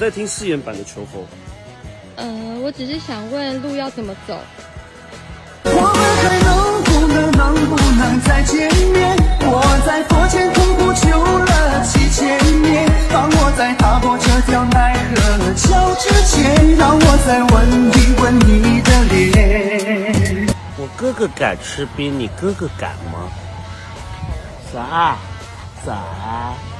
在听誓言版的求婚。 我只是想问路要怎么走。 我们还能不能再见面？我在佛前苦苦求了7000年，当我在踏过这条奈何桥之前，让我再吻一吻你的脸。 我哥哥敢吃冰，你哥哥敢吗？ 啥？